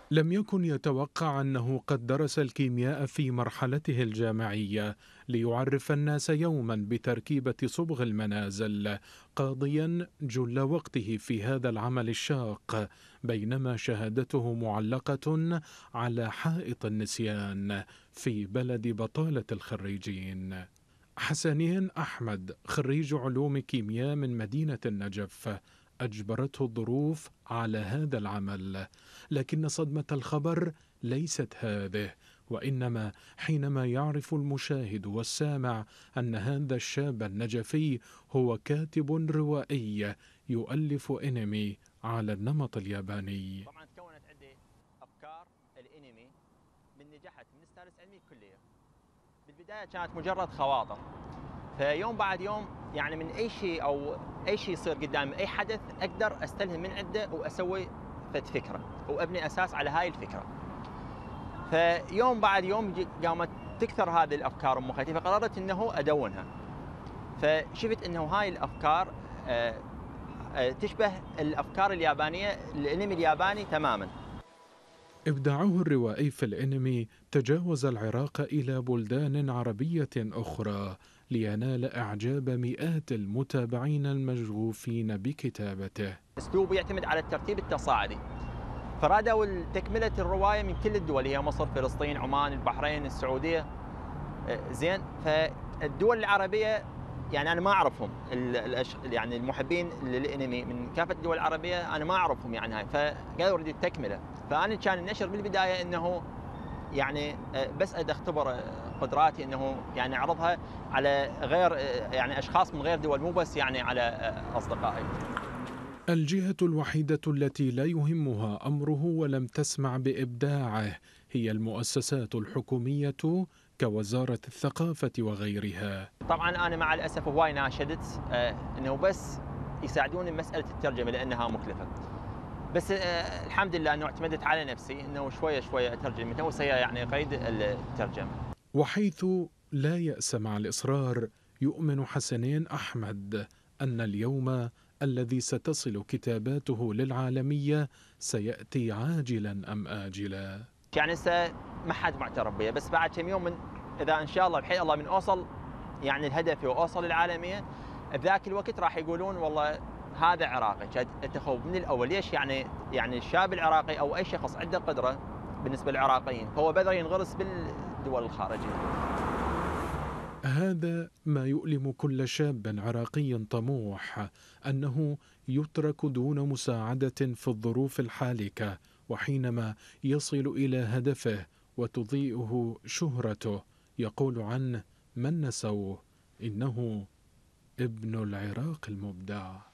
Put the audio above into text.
لم يكن يتوقع أنه قد درس الكيمياء في مرحلته الجامعية ليعرف الناس يوما بتركيبة صبغ المنازل، قاضيا جل وقته في هذا العمل الشاق، بينما شهادته معلقة على حائط النسيان في بلد بطالة الخريجين. حسنين أحمد خريج علوم كيمياء من مدينة النجف، أجبرته الظروف على هذا العمل، لكن صدمة الخبر ليست هذه، وإنما حينما يعرف المشاهد والسامع أن هذا الشاب النجفي هو كاتب روائي يؤلف أنمي على النمط الياباني. طبعا تكونت عندي افكار الانمي من نجحت من الثالث علمي الكليه. بالبدايه كانت مجرد خواطر، فيوم بعد يوم يعني من اي شيء او اي شيء يصير قدامي، اي حدث اقدر استلهم من عنده واسوي فكره وابني اساس على هاي الفكره. فيوم بعد يوم قامت تكثر هذه الافكار ومخيلتي، فقررت انه ادونها. فشفت انه هاي الافكار تشبه الافكار اليابانيه، الانمي الياباني تماما. إبداعه الروائي في الأنمي تجاوز العراق إلى بلدان عربية أخرى لينال إعجاب مئات المتابعين المشغوفين بكتابته. اسلوبه يعتمد على الترتيب التصاعدي، فرادوا تكمله الروايه من كل الدول، هي مصر، فلسطين، عمان، البحرين، السعوديه. زين، فالدول العربيه يعني انا ما اعرفهم، يعني المحبين للانمي من كافه الدول العربيه انا ما اعرفهم يعني هاي، فقالوا اريد التكمله. فانا كان النشر بالبدايه انه يعني بس اختبر قدراتي، انه يعني اعرضها على غير يعني اشخاص من غير دول، مو بس يعني على اصدقائي. الجهة الوحيدة التي لا يهمها أمره ولم تسمع بإبداعه هي المؤسسات الحكومية كوزارة الثقافة وغيرها. طبعا انا مع الاسف هواي ناشدت انه بس يساعدوني بمساله الترجمه لانها مكلفه. بس الحمد لله انه اعتمدت على نفسي، انه شويه شويه اترجم من توسية يعني قيد الترجمه. وحيث لا يأس مع الإصرار، يؤمن حسنين أحمد أن اليوم الذي ستصل كتاباته للعالمية سيأتي عاجلا أم آجلا. يعني هسه ما حد معترف بي، بس بعد كم يوم من اذا ان شاء الله بحي الله من اوصل يعني الهدف واوصل للعالميه، بذاك الوقت راح يقولون والله هذا عراقي. اتخذ من الاول ليش؟ يعني الشاب العراقي او اي شخص عنده قدره بالنسبه للعراقيين فهو بذر ينغرس بالدول الخارجيه. هذا ما يؤلم كل شاب عراقي طموح، أنه يترك دون مساعدة في الظروف الحالكة، وحينما يصل إلى هدفه وتضيئه شهرته يقول عنه من نسوه إنه ابن العراق المبدع.